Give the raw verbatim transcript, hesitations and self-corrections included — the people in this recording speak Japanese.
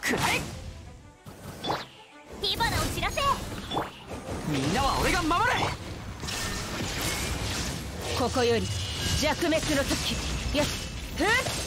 くらえ。 火花を散らせ。 みんなは俺が守る。 ここより弱滅の時。よし、ふっ